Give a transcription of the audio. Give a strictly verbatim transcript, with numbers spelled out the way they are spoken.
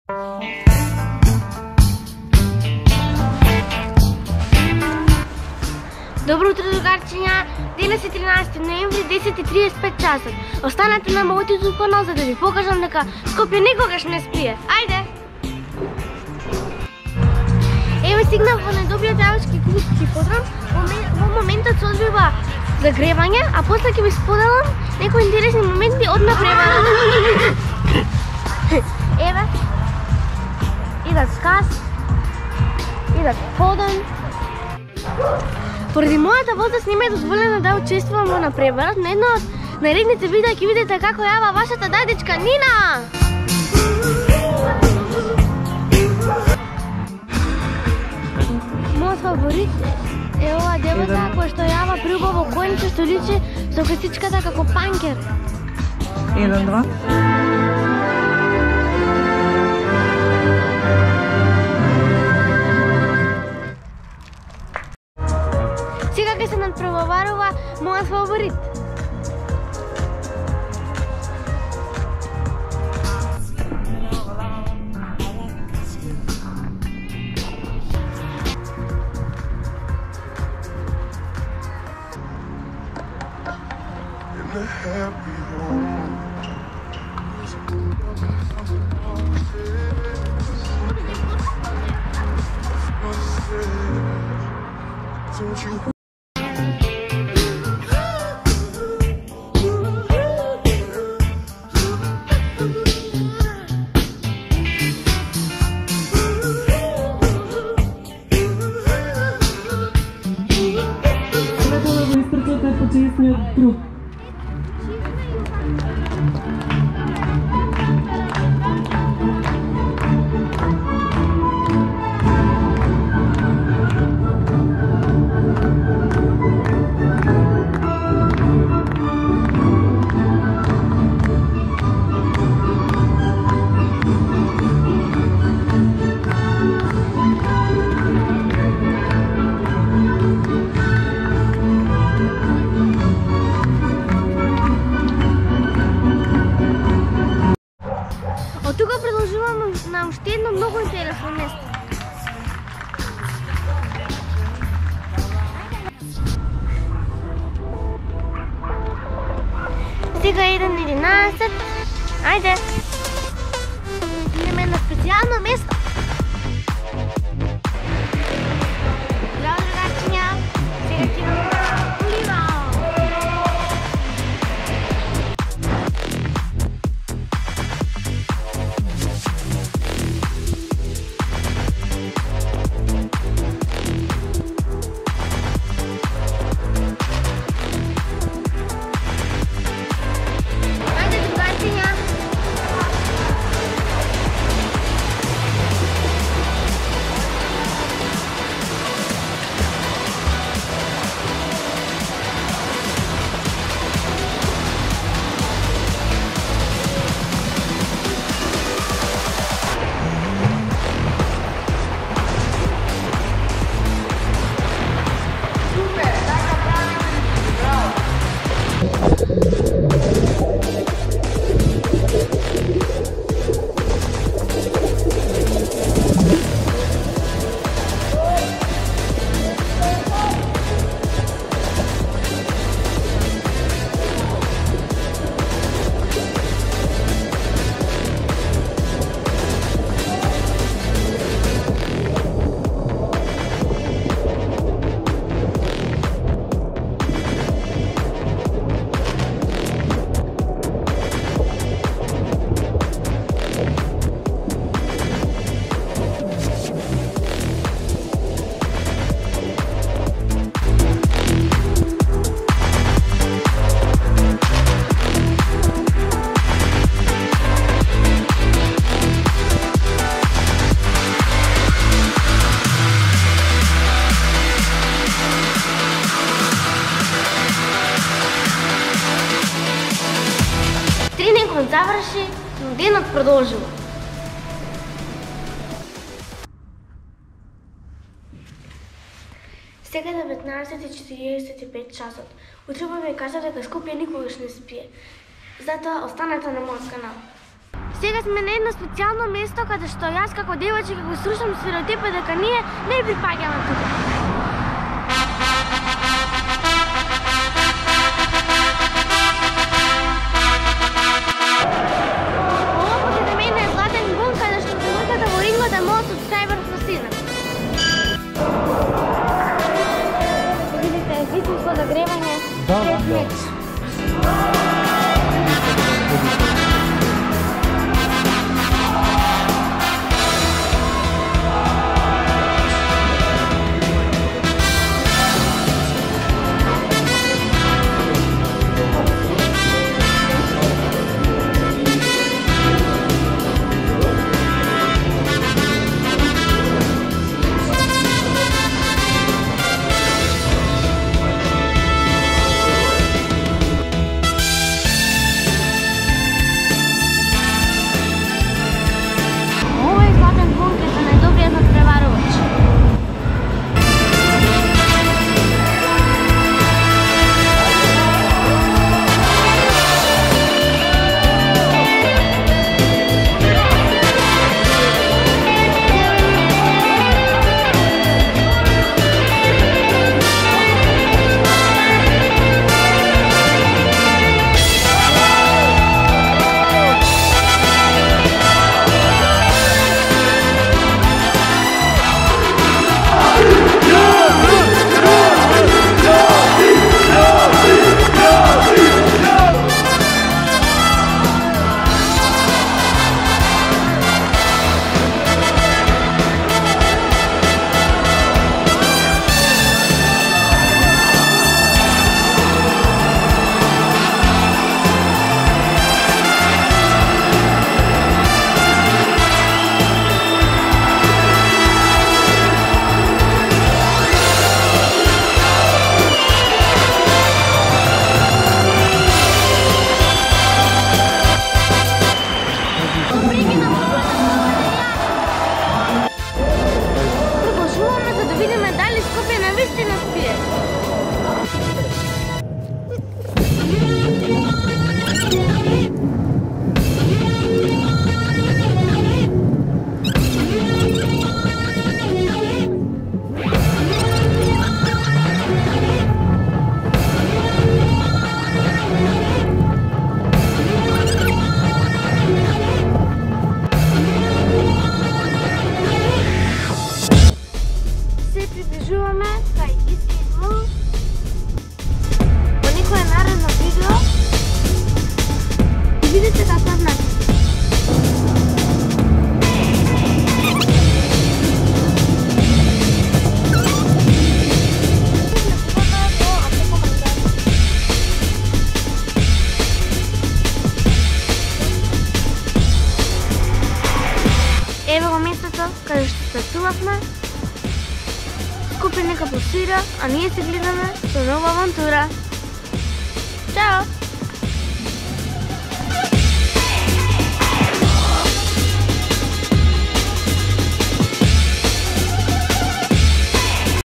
Добро утро, другарчиња! Денес е тринадесети ноември, десет и триесет и пет часот. Останете на мојот YouTube канал за да ви покажам дека Скопје никогаш не спие. Ајде! Еве стигнав во најдобриот јавачки клуб Хиподром. Во моментот се одвива загревање, а после ќе ви споделам некои интересни моменти од напреварата. Еве, идат сказ, идат поден. Поради мојата возраст не ми е дозволено да учествувам во напреварот, но едно од наредните видеа ќе видите како јава вашата дајдечка Нина! Мојот фаворит е оваа девојка која што јава приубаво коњче што личи со косичката како панкер. Еден, два. Сега ќе се надпреварува мојот фаворит. Почесниот друг. Од тука продолжуваме на уште едно многу интересно место. Сега е еден единаесет. Ајде! Идеме на специјално место. Здраво, другарчиња! Сега ќе идеме на Олива! Тренingот заврши, но денот продолжува. Сега е деветнаесет и четириесет и пет часот. Утре ви кажа дека Скопје никогаш не спие. Затоа останете на мојот канал. Сега сме на едно специјално место каде што јас како девојче го слушам стереотипот дека ние не припаѓаме тука. Ова покрај мене е Златен бун каде што луѓето во рингот да могат од крај врз стизат. Видите, високо загревање пред меч. Ево го местото каде што стартувавме. Скупи нека посира, а ние се гледаме со нова авантура. Чао!